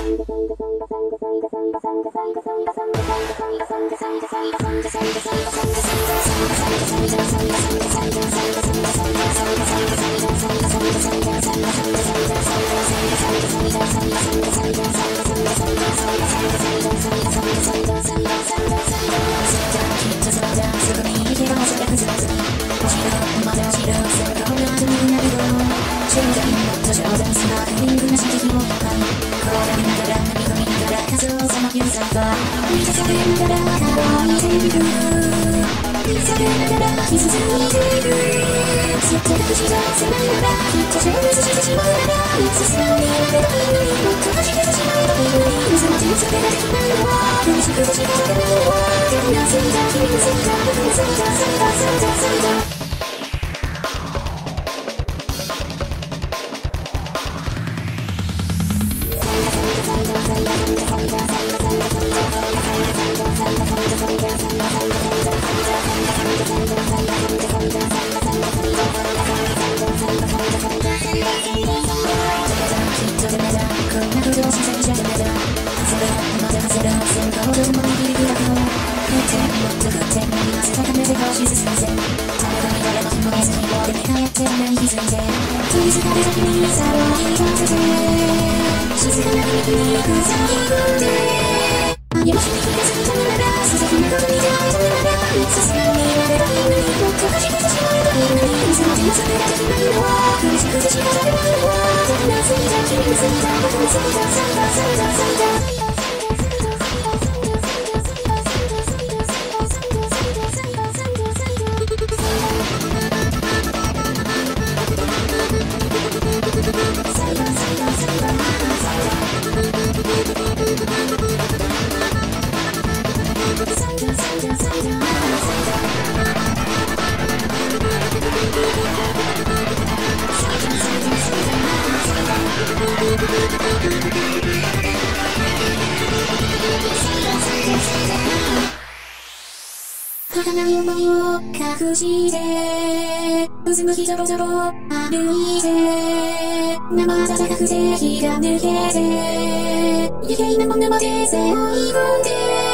儚い思いを隠してうつむきぞろぞろ歩いて生暖かくて日が抜けて余計なものまで背負い込んで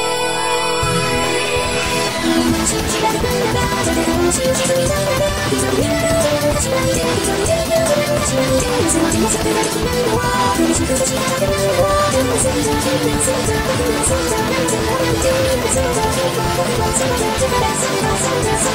今信じられないなら誰かを信じずにいたいなら一人になる自分がしないで一人でいる自分がしないでいつまでもそれができないのは苦しくて仕方がないのはでもせいだ君のせいだ僕のせいだなんてなんてみんなせいだ君は僕のせいだだからそれはそうだ